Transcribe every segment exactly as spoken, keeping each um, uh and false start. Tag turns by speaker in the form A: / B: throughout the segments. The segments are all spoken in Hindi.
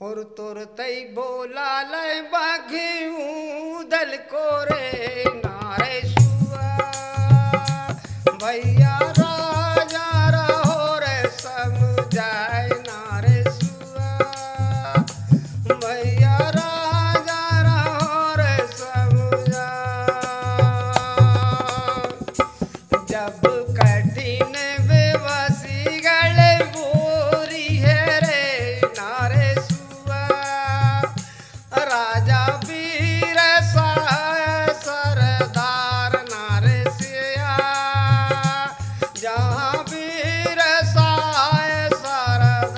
A: और तुरतई बोला लय बाघियू दल को रे नारे सुआ भैया राजा रहो रे समझाए नारे सुआ भैया राजा रहो रे समझा जब कठिन बेबसी गले बोरी है रे नारे राजा वीर सहाय सरदार नारे सिया जहाँ वीर सहाय सरदार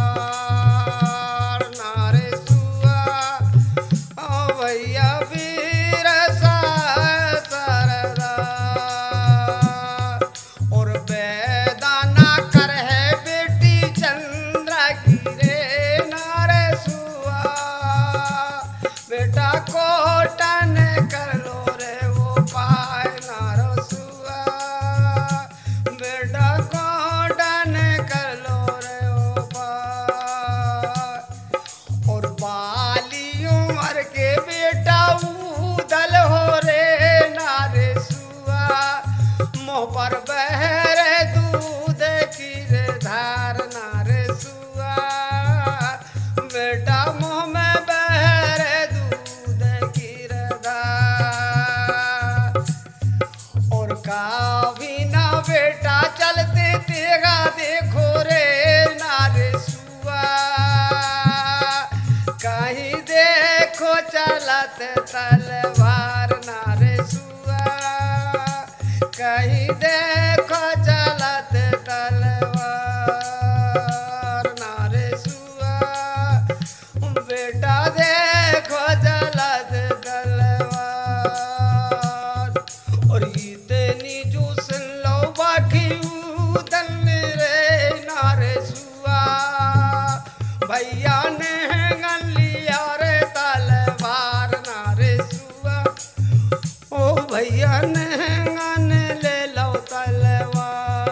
A: नारे सुआ ओ भैया वीर सहाय सरदार और बेदाना कर है बेटी चंद्रा की रे नारे सुआ बेटा कोटन कर लो रे वो पाए नारो सुआ बेटा कोटन कर लो रे वो पाए और बाली उम्र के बेटा उदल हो रे नारे सुआ मुँह पर बहरे दूध की रे धार नारे सुआ बेटा मुँह में काविना बेटा चलते तेगा देखो रे नारे सुआ कहीं देखो चलत तलवार नारे सुआ कहीं देखो चलत तलवार नारे सुआ बेटा देखो चलत तलवार और इतनी जो सुन लो बाकी उदल रे नारे सुआ भैया ने गन लिया रे तलवार नारे सुआ ओ भैया ने गन ले लो तलवार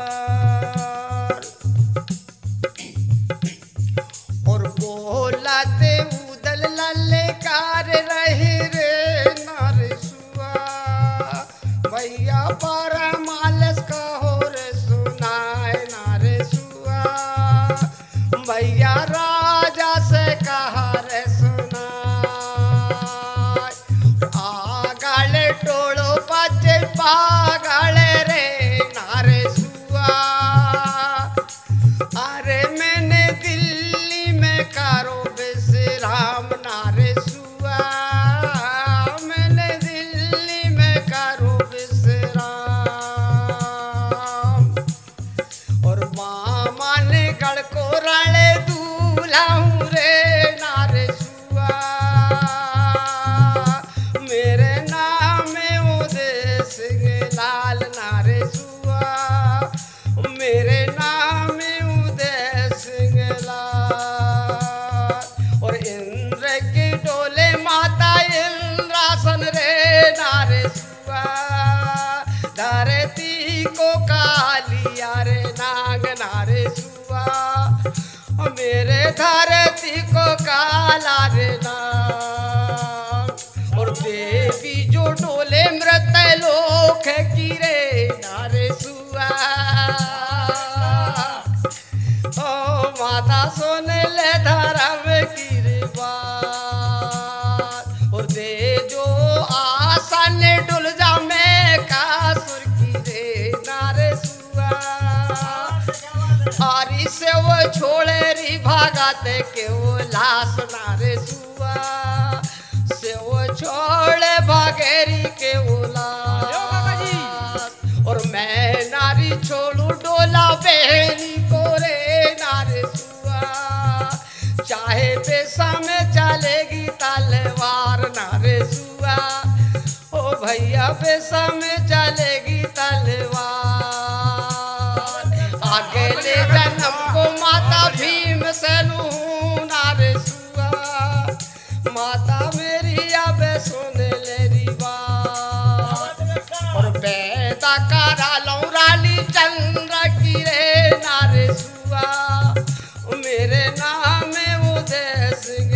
A: और बोलाते उदल ललकार रहे रे नारे सुआ भैया पर मालस कहो रे सुनाए नारे सुआ भैया राजा से कहा रे सुनाए आगले टोलो पाचे पागले रे नारे सुआ अरे मैंने दिल्ली में करो विश्राम नारे सुआ मैंने दिल्ली में करो और मामा ने गढ़ को राले दूल्हा हूँ रे नारे सुआ मेरे नाम उदय सिंह लाल नारे सुआ मेरे नाम उदय सिंह लाल और इंद्र के डोले माता इंद्रासन रे नारे सुआ धरती को कालिया रे नाग नारे सुआ मेरे धरती को काला रे नाग और देवी जो डोले मृत लोक की रे नारे सुआ ओ माता सोने ले धर्म की रे बात और दे जो आसन डुल जा मैं कासुर की रे नारे सुआ आरी से वो छोड़े री भागाते के वो लाश नारे सुआ से वो छोड़े भागेरी के वो लाश और मैं नारी छोड़ू डोला बहनी को रे नारे सुआ चाहे पेशा में चलेगी तलवार नारे सुआ ओ भैया पेशा में चलेगी तलवार अगले जन्म को माता भीम से लूं नारे सुआ माता मेरी अब सुन ले बात और पैदा करा लो रानी चंद्र की रे नारे सुआ मेरे नाम उदय सिंह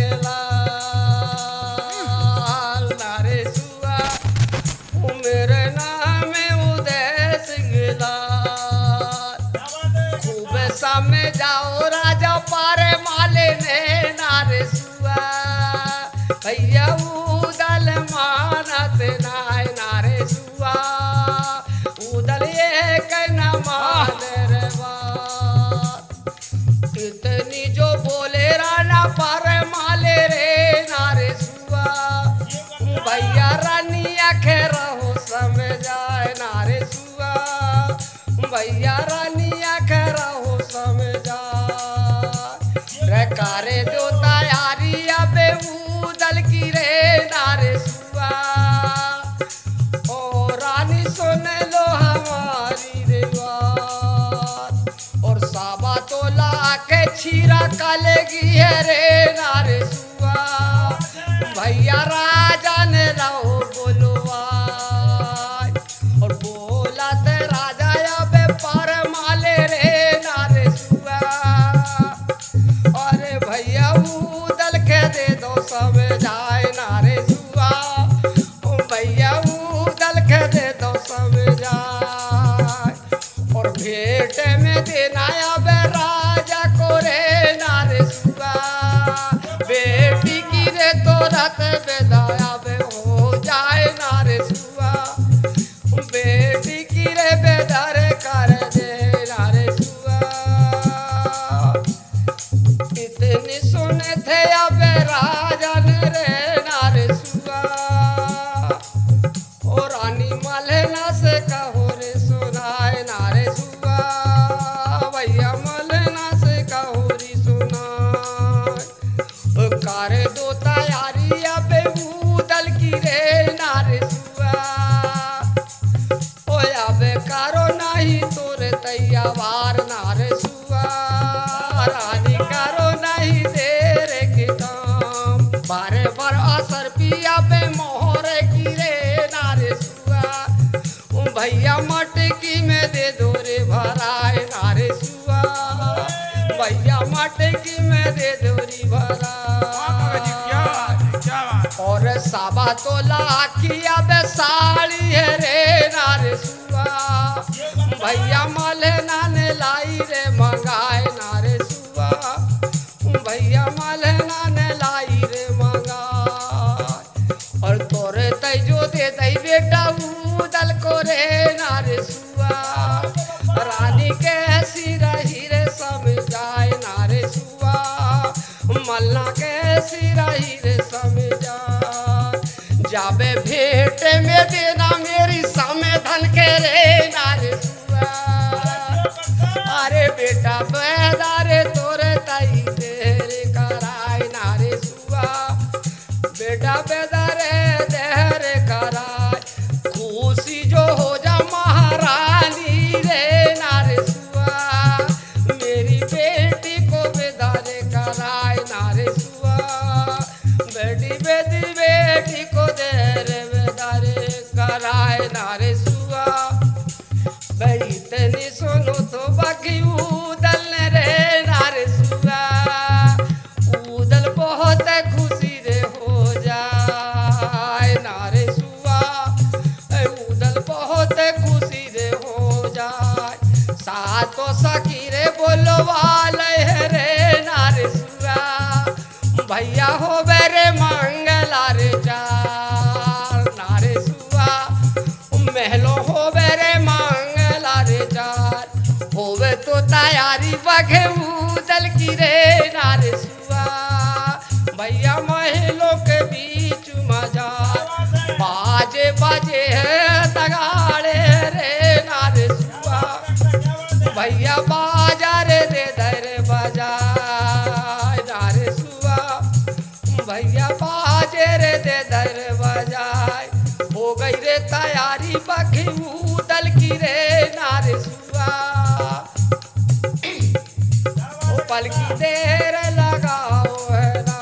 A: पर माले रे नारे सुआ भैया रानी आखे रहो समझाए नारे सुआ भैया रानी आखे रहो समझाए रे कारे दो तैयारी अबे उदल की रे नारे सुआ ओ रानी सुन लो हमारी रे बात और साबा तोला के छीरा कलेगी है रे नारे सुआ भैया राजा ने रहो बोलवा और बोला ते राजा अबे पर माले रे नारे सुआ अरे भैया उदल के दे दो समझाए नारे सुआ भैया उदल के दे दो समझाए और भेंट में देना अबे राजा को रे नारे सुआ बेटी की रे तो रत बेदाया बे हो जाए नारे सुआ बेटी की रे बेदार कर दे नारे सुआ इतनी सुने थे अबे राजन रे नारे सुआ और रानी मलना से कहो रे सुनाए नारे सुआ भैया मलना से कहो रे सुनाए कारे दो तैयारी अबे उदल की रे नारे सुआ ओ अबे कारो नहीं तोरे तैयार नारे सुआ रानी कारो नहीं तेरे के काम बारे बार असर पिया बे मोहरे की रे नारे सुआ भैया मटकी में दे दो रे भराए नारे सुआ भैया मटकी में दे दो रे भराए और साबा तोला किया बे साड़ी है रे नारे सुआ भैया मलना ने लाई रे मंगाए नारे सुआ भैया मलना ने लाई रे मंगाए और तोरे तैजो दे दई बेटा उदल को रे नारे सुआ रानी कैसी रही रे समझाए नारे सुआ मलना कैसी रही रे समझाए जाबे भेंट में देना मेरी समधन के रे नारे सुआ अरे बेटा बेदारे तोरे तई तेरे कराए नारे सुआ बेटा बेदारे देहरे कराए खुशी जो हो जा महारानी रे नारे सुआ मेरी बेटी को बेदारे कराए नारे सुआ बेटी बेटी बेटी को देरे बेदारे कराए नारे सुआ भाई इतनी सुनो तो बाकी उदल रे नारे सुआ उदल बहुत खुशी रे हो जाए नारे सुआ उदल बहुत खुशी रे हो जाए सातो सखी रे बोलो वाले रे नारे सुआ भैया हो बेरे मंगला रे चार नारे सुआ महलो हो बेरे मंगला रे चार होवे तो तैयारी बघे उदल की रे नारे सुआ भैया महलों के बीच मजा बाजे बाजे है तगाड़े रे नारे सुआ भैया बाजार दे दर बजा नारे सुआ भैया बाजे रे दे दर बजाए हो गई रे तैयारी बघी उदल की रे नारे सुआ ओ पल की देर लगाओ है ना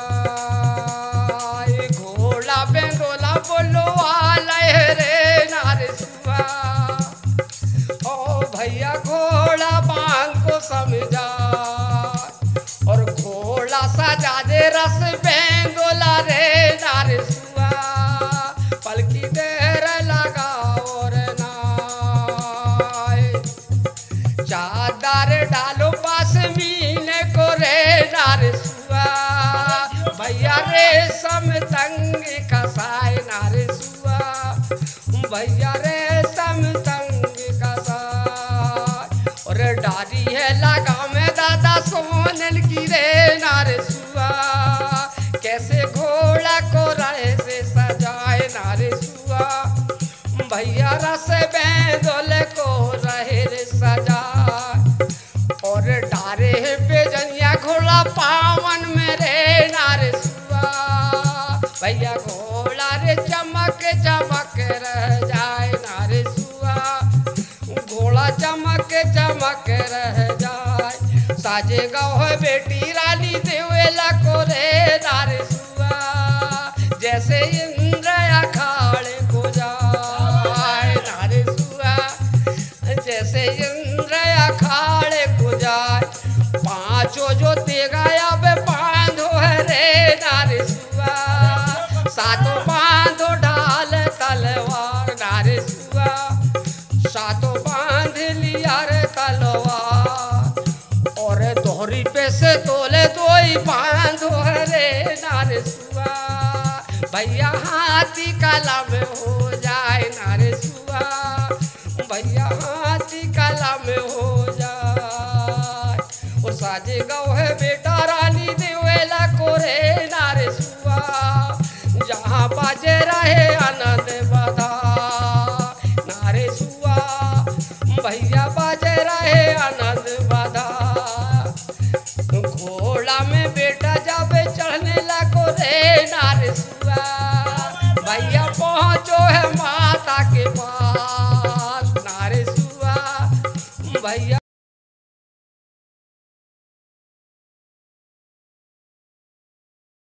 A: घोड़ा बेंगोला बोलो वाला रे नारे सुआ ओ भैया घोड़ा बांध को समझा और घोड़ा सजा दे रस बेंगोला रे नारे सुआ पल की देर लगाओ रे नाय चादर डालो पास मीने को रे नारे सुआ भैया रे सम तंग कसाए नारे सुआ भैया रे सम तंग कसाए और डारी है लगा में राधा सोनल की रे नारे सुआ, कैसे घोड़ा को राय से सजाए नारे सुआ, भैया रस बैंदोल को रहे रे सजा, और डारे पे जनिया घोड़ा पावन में रे नारे सुआ, भैया घोड़ा रे चमक चमक रह जाए नारे सुआ, घोड़ा चमक चमक रह जाए, साजे गाँव बेटी रानी देवेला को रे नारे सुआ, जैसे इंद्र अखाड़े को जाए नारे सुआ, जैसे इंद्र अखाड़े को जाए, पांचों जो तेगाया बे बांधो है रे नारे सुआ, सातों बांधो ढाल तलवार नारे सुआ, सातों बांध लिया रे तलवार, और दोहरी पे से तोले दो ही बांधो है रे नारे सुआ, भैया हाथी कला में हो जाए नारे सुआ, भैया हाथी कला में हो जाए, वो साजे गाँव है बेटा रानी देवेला को रे नारे सुआ, जहाँ बाजे रहे आनंद बधा नारे सुआ, भैया बाजे रहे आनंद बधा, घोड़ा में बेटा जब चढ़ने लगो रे नारे सुआ, भैया पहुँचो है माता के पास नारे सुआ, भैया